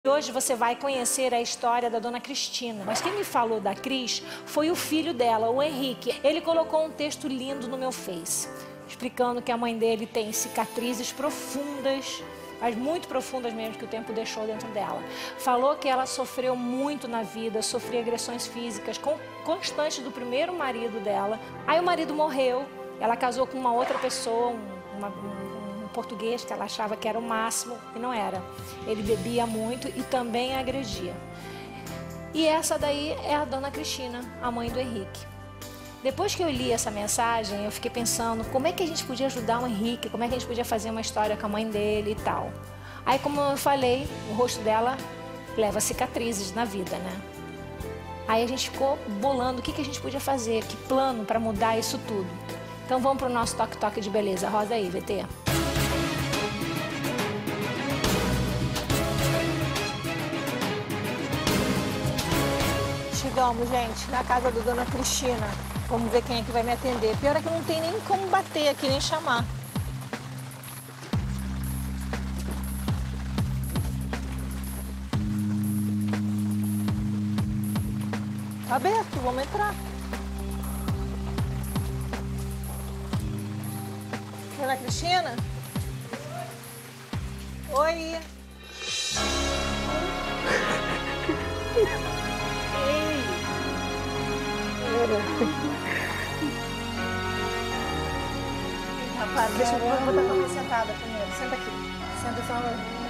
Hoje você vai conhecer a história da Dona Cristina. Mas quem me falou da Cris foi o filho dela, o Henrique. Ele colocou um texto lindo no meu Face, explicando que a mãe dele tem cicatrizes profundas, mas muito profundas mesmo, que o tempo deixou dentro dela. Falou que ela sofreu muito na vida, sofreu agressões físicas constantes do primeiro marido dela. Aí o marido morreu, ela casou com uma outra pessoa, um português que ela achava que era o máximo, e não era. Ele bebia muito e também agredia. E essa daí é a Dona Cristina, a mãe do Henrique. Depois que eu li essa mensagem, eu fiquei pensando como é que a gente podia ajudar o Henrique, como é que a gente podia fazer uma história com a mãe dele e tal. Aí, como eu falei, o rosto dela leva cicatrizes na vida, né? Aí a gente ficou bolando o que a gente podia fazer, que plano para mudar isso tudo. Então vamos para o nosso toque-toque de beleza. Roda aí, VT. Chegamos, gente, na casa da Dona Cristina. Vamos ver quem é que vai me atender. Pior é que não tem nem como bater aqui, nem chamar. Tá aberto, vamos entrar. Dona Cristina? Oi. Rapaz, deixa eu botar a mãe sentada primeiro. Senta aqui. Senta só.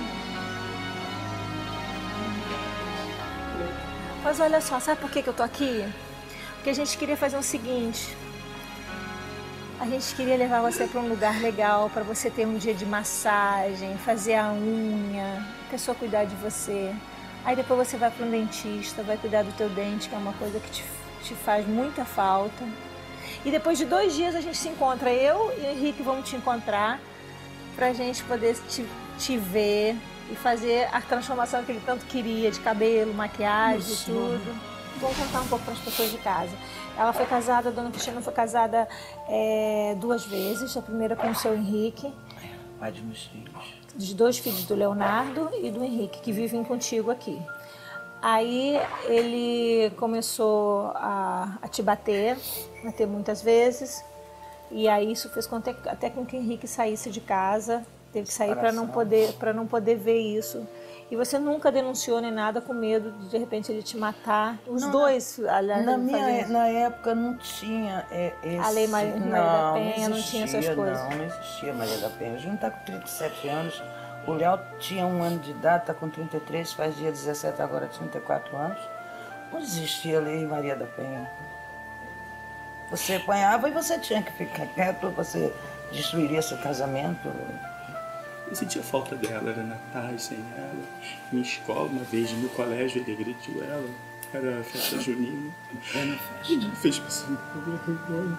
Mas olha só, sabe por que eu tô aqui? Porque a gente queria fazer o seguinte. A gente queria levar você para um lugar legal, para você ter um dia de massagem, fazer a unha, a pessoa cuidar de você. Aí depois você vai para um dentista, vai cuidar do teu dente, que é uma coisa que te faz muita falta. E depois de 2 dias a gente se encontra. Eu e o Henrique vamos te encontrar pra gente poder te ver e fazer a transformação que ele tanto queria, de cabelo, maquiagem, tudo. Vamos contar um pouco para as pessoas de casa. Ela foi casada, a Dona Cristina foi casada 2 vezes. A primeira com o seu Henrique. Pai de meus filhos. Dos 2 filhos, do Leonardo e do Henrique, que vivem contigo aqui. Aí ele começou a te bater muitas vezes, e aí isso fez com até com que o Henrique saísse de casa, teve que sair para não poder ver isso. E você nunca denunciou nem nada com medo de repente ele te matar? Os não, dois, aliás, na época não tinha esse... A Lei Maria da Penha não tinha essas coisas? Não existia Maria da Penha. A gente está com 37 anos. O Léo tinha 1 ano de idade, está com 33, faz dia 17, agora 34 anos. Não existia Lei Maria da Penha. Você apanhava e você tinha que ficar quieto, você destruiria seu casamento. Eu sentia falta dela, era Natal sem ela. Minha escola, uma vez no colégio, ele agrediu ela. Era a festa junina. Era festa. Ele fez passar vergonha.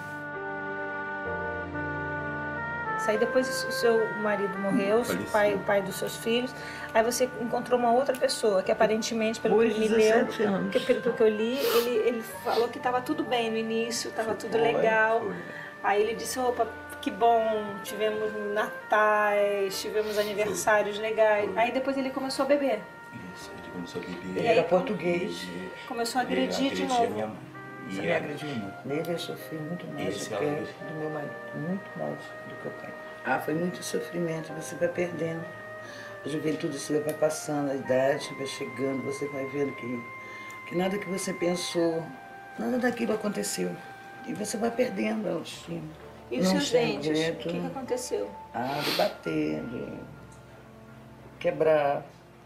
Aí depois o seu marido morreu, o pai dos seus filhos. Aí você encontrou uma outra pessoa que aparentemente, pelo que ele me leu, pelo que eu li, ele falou que estava tudo bem no início, estava tudo legal. Aí ele disse, opa, que bom, tivemos natais, tivemos aniversários legais. Aí depois ele começou a beber. Isso, ele começou a beber. Ele era português. Começou a agredir de novo. Você me agrediu muito. Nele eu sofri muito mais do que do meu marido, muito mais do que eu tenho. Ah, foi muito sofrimento, você vai perdendo. A juventude, você vai passando, a idade vai chegando, você vai vendo que nada que você pensou, nada daquilo aconteceu. E você vai perdendo a autoestima. E os seus dentes? O que aconteceu? Ah, de bater, de quebrar.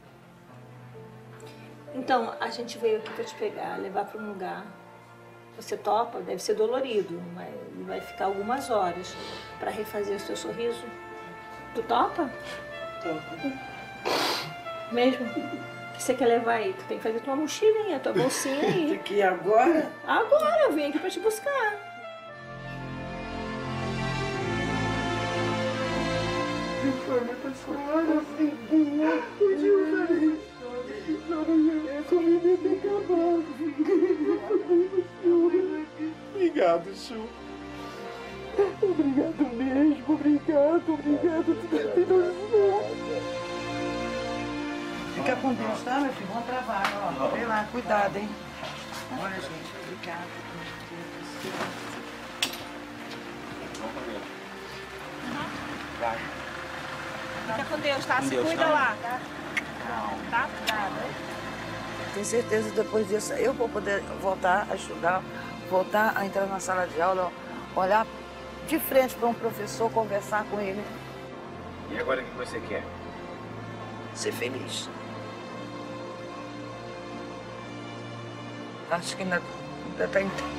Então, a gente veio aqui para te pegar, levar para um lugar. Você topa? Deve ser dolorido, mas vai ficar algumas horas para refazer o seu sorriso. Tu topa? Topa. Mesmo? O que você quer levar aí? Tu tem que fazer tua mochilinha, tua bolsinha aí. De que agora? Agora, eu vim aqui para te buscar. Obrigado, Chu. Obrigado mesmo, obrigado. Fica com Deus, tá, meu filho? Bom trabalho, ó. Vê lá, cuidado, hein? Olha, gente, obrigada. Vai. Fica com Deus, tá? Se Deus, cuida tá? lá. Tá? Tenho certeza que depois disso eu vou poder voltar a estudar, voltar a entrar na sala de aula, olhar de frente para um professor, conversar com ele. E agora o que você quer? Ser feliz. Acho que ainda está em tempo.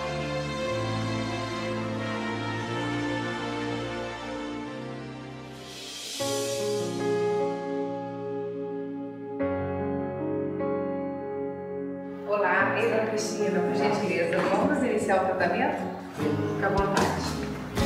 Olá, eu, Dona Cristina, por gentileza, vamos iniciar o tratamento? Fica à vontade.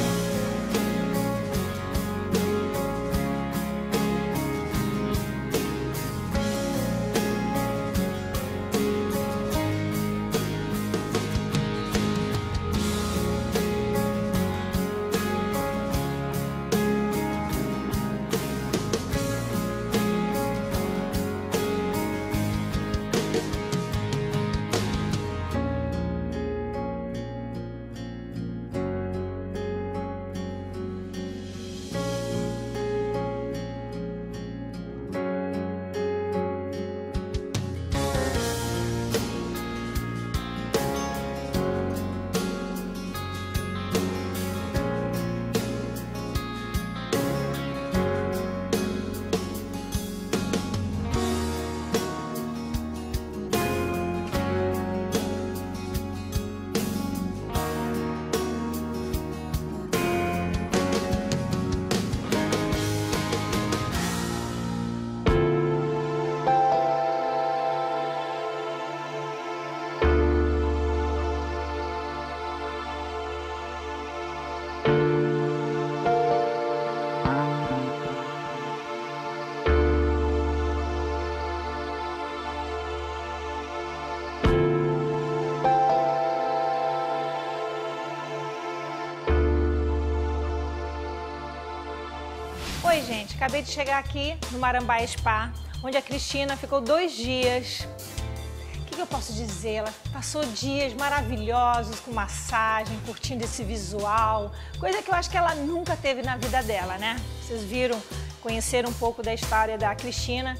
Oi, gente. Acabei de chegar aqui no Marambaia Spa, onde a Cristina ficou 2 dias. O que eu posso dizer? Ela passou dias maravilhosos com massagem, curtindo esse visual, coisa que eu acho que ela nunca teve na vida dela, né? Vocês viram, conheceram um pouco da história da Cristina,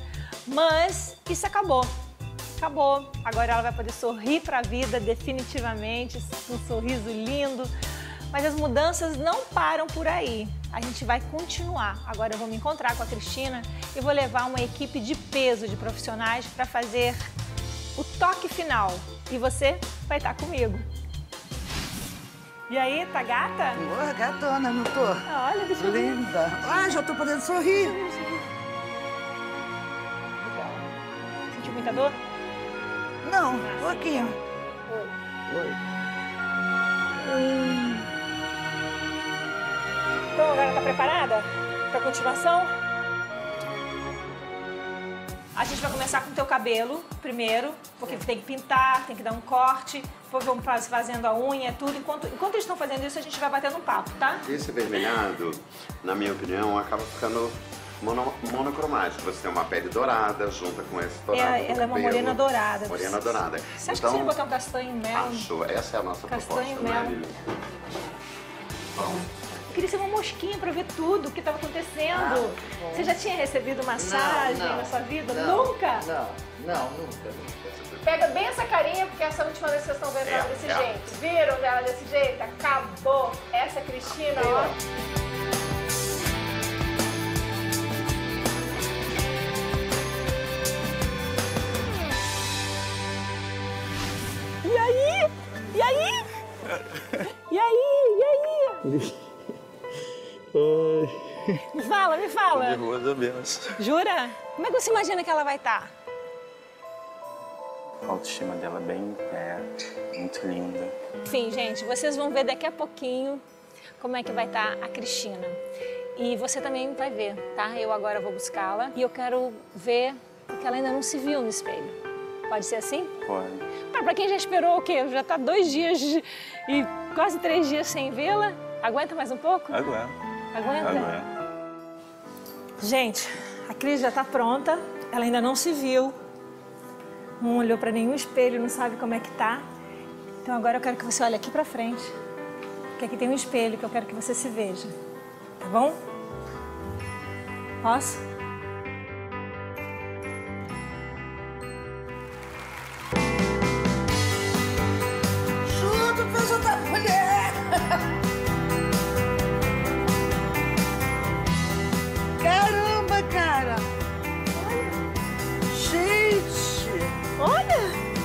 mas isso acabou. Acabou. Agora ela vai poder sorrir para a vida definitivamente, um sorriso lindo. Mas as mudanças não param por aí. A gente vai continuar. Agora eu vou me encontrar com a Cristina e vou levar uma equipe de peso de profissionais para fazer o toque final. E você vai estar comigo. E aí, tá gata? Boa, gatona, não tô? Olha, deixa eu ver. Linda. Ah, já tô podendo sorrir. Legal. Sentiu muita dor? Não, pouquinho. Oi. Então, agora tá preparada para a continuação? A gente vai começar com o teu cabelo primeiro, porque tem que pintar, tem que dar um corte, depois vamos fazendo a unha, tudo. Enquanto eles estão fazendo isso, a gente vai batendo um papo, tá? Esse vermelhado, na minha opinião, acaba ficando monocromático. Você tem uma pele dourada, junta com esse dourado. Ela é uma morena dourada. Morena dourada. Você acha que você ia botar um castanho mel? Acho, essa é a nossa Castanho proposta, mel. né? Bom. Eu queria ser uma mosquinha para ver tudo o que estava acontecendo. Você já tinha recebido massagem na sua vida? Nunca? Não, nunca. Pega bem essa carinha, porque essa última vez que vocês estão vendo ela desse jeito. Viram ela desse jeito? Acabou. Essa é a Cristina, ó. E aí? E aí? E aí? E aí? Oi. Me fala, me fala. Nervosa mesmo. Jura? Como é que você imagina que ela vai estar? A autoestima dela muito linda. Enfim, gente, vocês vão ver daqui a pouquinho como é que vai estar a Cristina. E você também vai ver, tá? Eu agora vou buscá-la e eu quero ver porque ela ainda não se viu no espelho. Pode ser assim? Pode. Pra quem já esperou o quê? Já tá 2 dias e quase 3 dias sem vê-la. Aguenta mais um pouco? Aguenta. Aguenta? Aguenta. Gente, a Cris já tá pronta. ela ainda não se viu, não olhou para nenhum espelho, não sabe como é que tá. Então agora eu quero que você olhe aqui para frente, que aqui tem um espelho que eu quero que você se veja, tá bom? Posso? Junto, fez outra mulher! Caramba, cara! Gente! Olha!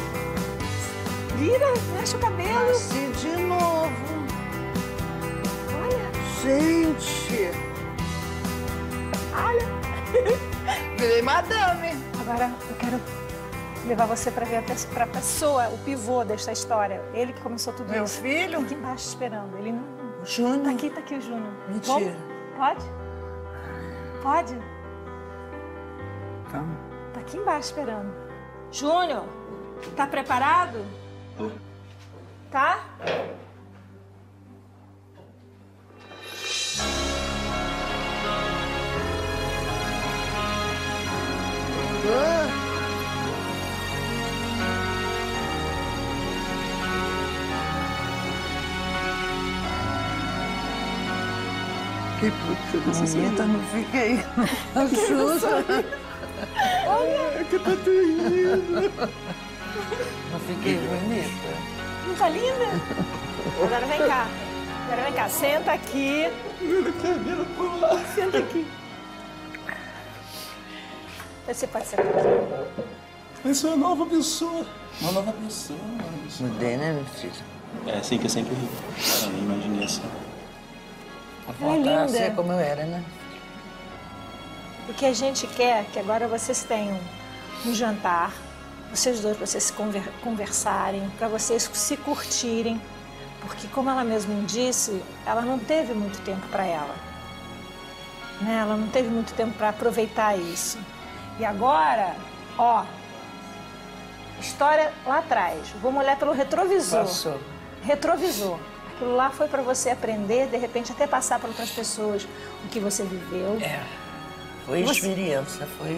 Vira, mexe o cabelo. Nasci de novo. Olha, Gente! olha. Virei madame. Agora eu quero levar você para ver a pessoa, o pivô desta história. Ele que começou tudo Meu isso. filho? Tá aqui embaixo esperando. Ele não... O Júnior? Tá aqui o Júnior. Mentira. Vamos? Pode? Pode? Calma. Tá aqui embaixo esperando. Júnior, tá preparado? Tá? Que puta bonita, não fiquei. Juro. Olha, Que tá terrível. Não fiquei bonita. não tá linda? Agora vem cá. Agora vem cá, senta aqui. Senta aqui. Você pode sentar aqui. Eu sou uma nova pessoa. Uma nova pessoa. Mudei, né, meu filho? É assim que eu sempre ri. A minha imaginação. Voltar a linda. ser como eu era, né? O que a gente quer é que agora vocês tenham um jantar, vocês dois, para vocês se conversarem, para vocês se curtirem, porque como ela mesma disse, ela não teve muito tempo para ela, né? Ela não teve muito tempo para aproveitar isso. E agora, ó, história lá atrás. Vamos olhar pelo retrovisor. Passou. Retrovisor. Aquilo lá foi para você aprender, de repente até passar para outras pessoas o que você viveu. É. Foi experiência, foi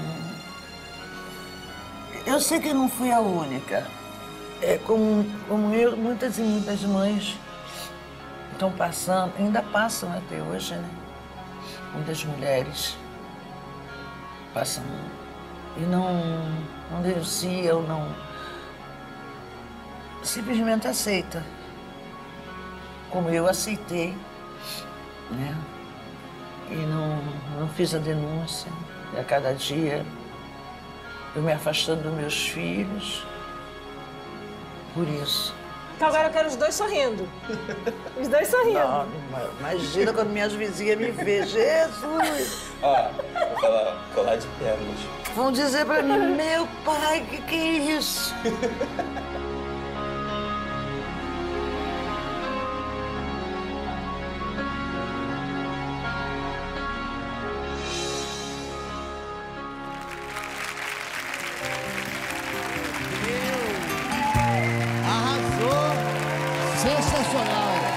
Eu sei que eu não fui a única. É como eu, muitas e muitas mães estão passando, ainda passam até hoje, né? Muitas mulheres passam e não denunciam, não... Simplesmente aceita. Como eu aceitei, né? E não fiz a denúncia. E a cada dia eu me afastando dos meus filhos. Por isso. Então agora eu quero os dois sorrindo. Os dois sorrindo. Não, imagina quando minhas vizinhas me vêem. Jesus! Ó, vou falar colar de pérolas. Vão dizer pra mim, meu pai, que é isso? Arrasou! Sensacional!